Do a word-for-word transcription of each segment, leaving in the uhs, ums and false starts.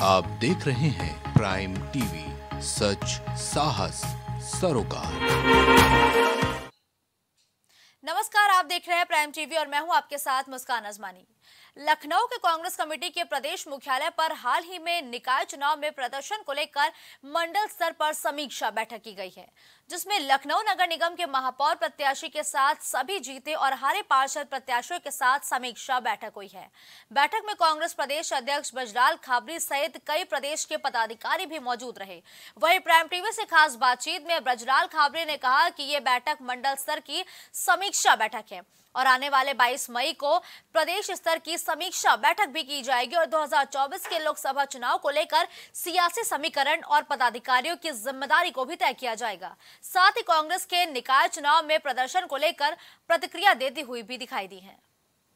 आप देख रहे हैं प्राइम टीवी, सच साहस सरोकार। नमस्कार, आप देख रहे हैं प्राइम टीवी और मैं हूं आपके साथ मुस्कान अजमानी। लखनऊ के कांग्रेस कमेटी के प्रदेश मुख्यालय पर हाल ही में निकाय चुनाव में प्रदर्शन को लेकर मंडल स्तर पर समीक्षा बैठक की गई है, जिसमें लखनऊ नगर निगम के महापौर प्रत्याशी के साथ सभी जीते और हारे पार्षद प्रत्याशियों के साथ समीक्षा बैठक हुई है। बैठक में कांग्रेस प्रदेश अध्यक्ष ब्रजलाल खाबरी सहित कई प्रदेश के पदाधिकारी भी मौजूद रहे। वहीं प्राइम टीवी से खास बातचीत में ब्रजलाल खाबरी ने कहा कि ये बैठक मंडल स्तर की समीक्षा बैठक है और आने वाले बाईस मई को प्रदेश स्तर की समीक्षा बैठक भी की जाएगी और दो हज़ार चौबीस के लोकसभा चुनाव को लेकर सियासी समीकरण और पदाधिकारियों की जिम्मेदारी को भी तय किया जाएगा। साथ ही कांग्रेस के निकाय चुनाव में प्रदर्शन को लेकर प्रतिक्रिया देती हुई भी दिखाई दी है।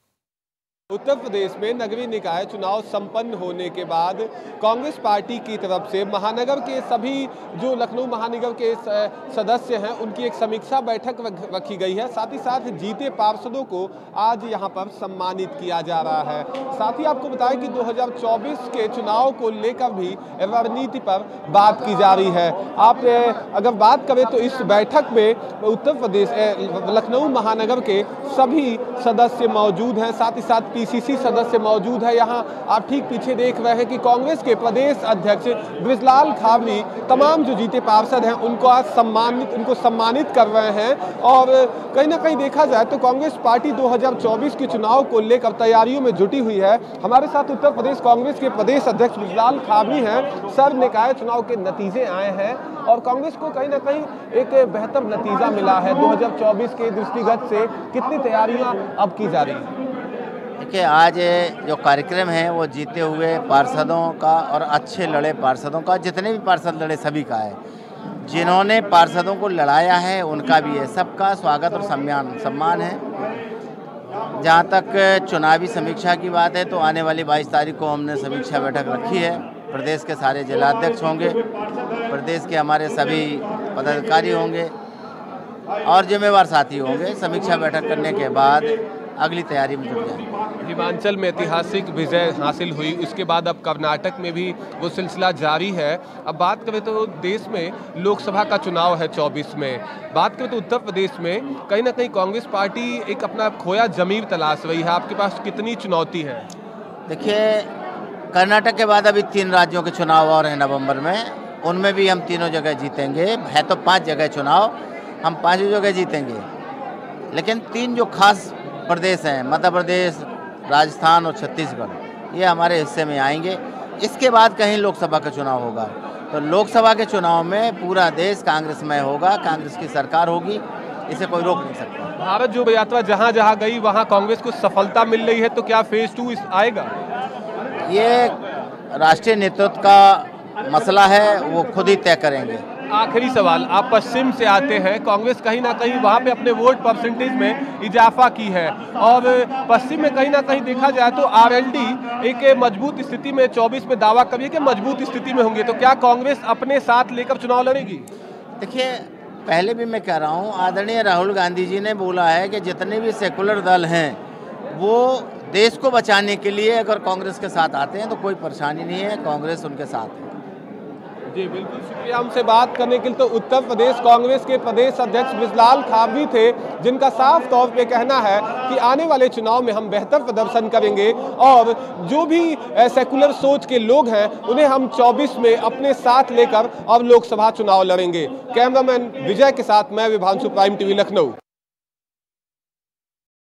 उत्तर प्रदेश में नगरीय निकाय चुनाव संपन्न होने के बाद कांग्रेस पार्टी की तरफ से महानगर के सभी जो लखनऊ महानगर के सदस्य हैं उनकी एक समीक्षा बैठक रखी गई है। साथ ही साथ जीते पार्षदों को आज यहां पर सम्मानित किया जा रहा है। साथ ही आपको बताएं कि दो हज़ार चौबीस के चुनाव को लेकर भी रणनीति पर बात की जा रही है। आप अगर बात करें तो इस बैठक में उत्तर प्रदेश लखनऊ महानगर के सभी सदस्य मौजूद हैं। साथ ही साथ पीसीसी सदस्य मौजूद है। यहाँ आप ठीक पीछे देख रहे हैं कि कांग्रेस के प्रदेश अध्यक्ष ब्रजलाल खाबरी तमाम जो जीते पार्षद हैं उनको आज सम्मानित उनको सम्मानित कर रहे हैं। और कहीं ना कहीं देखा जाए तो कांग्रेस पार्टी दो हज़ार चौबीस के चुनाव को लेकर तैयारियों में जुटी हुई है। हमारे साथ उत्तर प्रदेश कांग्रेस के प्रदेश अध्यक्ष ब्रजलाल खाबरी हैं। सर, निकाय चुनाव के नतीजे आए हैं और कांग्रेस को कहीं ना कहीं एक बेहतर नतीजा मिला है। दो हज़ार चौबीस के दृष्टिगत से कितनी तैयारियां अब की जा रही हैं? देखिए, आज जो कार्यक्रम है वो जीते हुए पार्षदों का और अच्छे लड़े पार्षदों का, जितने भी पार्षद लड़े सभी का है। जिन्होंने पार्षदों को लड़ाया है उनका भी है। सबका स्वागत और सम्मान सम्मान है। जहाँ तक चुनावी समीक्षा की बात है तो आने वाली बाईस तारीख को हमने समीक्षा बैठक रखी है। प्रदेश के सारे जिलाध्यक्ष होंगे, प्रदेश के हमारे सभी पदाधिकारी होंगे और जिम्मेवार साथी होंगे। समीक्षा बैठक करने के बाद अगली तैयारी में जुट जाएंगे। हिमाचल में ऐतिहासिक विजय हासिल हुई, उसके बाद अब कर्नाटक में भी वो सिलसिला जारी है। अब बात करें तो देश में लोकसभा का चुनाव है चौबीस में। बात करें तो उत्तर प्रदेश में कहीं ना कहीं कांग्रेस पार्टी एक अपना खोया जमीर तलाश रही है। आपके पास कितनी चुनौती है? देखिए, कर्नाटक के बाद अभी तीन राज्यों के चुनाव और हैं नवंबर में, उनमें भी हम तीनों जगह जीतेंगे। है तो पाँच जगह चुनाव, हम पाँचों जगह जीतेंगे। लेकिन तीन जो खास प्रदेश हैं, मध्य प्रदेश, राजस्थान और छत्तीसगढ़, ये हमारे हिस्से में आएंगे। इसके बाद कहीं लोकसभा का चुनाव होगा। तो लोकसभा के चुनाव में पूरा देश कांग्रेसमय होगा, कांग्रेस की सरकार होगी, इसे कोई रोक नहीं सकता। भारत जोड़ो यात्रा जहाँ जहाँ गई वहाँ कांग्रेस को सफलता मिल रही है, तो क्या फेज टू आएगा? ये राष्ट्रीय नेतृत्व का मसला है, वो खुद ही तय करेंगे। आखिरी सवाल, आप पश्चिम से आते हैं। कांग्रेस कहीं ना कहीं वहाँ पे अपने वोट परसेंटेज में इजाफा की है और पश्चिम में कहीं ना कहीं देखा जाए तो आरएलडी एक मजबूत स्थिति में चौबीस में दावा करिए कि मजबूत स्थिति में होंगे। तो क्या कांग्रेस अपने साथ लेकर चुनाव लड़ेगी? देखिए, पहले भी मैं कह रहा हूँ, आदरणीय राहुल गांधी जी ने बोला है कि जितने भी सेकुलर दल हैं वो देश को बचाने के लिए अगर कांग्रेस के साथ आते हैं तो कोई परेशानी नहीं है, कांग्रेस उनके साथ है। जी बिल्कुल, शुक्रिया हमसे बात करने के लिए। तो उत्तर प्रदेश कांग्रेस के प्रदेश अध्यक्ष ब्रजलाल खाबरी थे, जिनका साफ तौर पे कहना है कि आने वाले चुनाव में हम बेहतर प्रदर्शन करेंगे और जो भी सेकुलर सोच के लोग हैं उन्हें हम चौबीस में अपने साथ लेकर अब लोकसभा चुनाव लड़ेंगे। कैमरामैन विजय के साथ मैं विभांशु, प्राइम टीवी लखनऊ।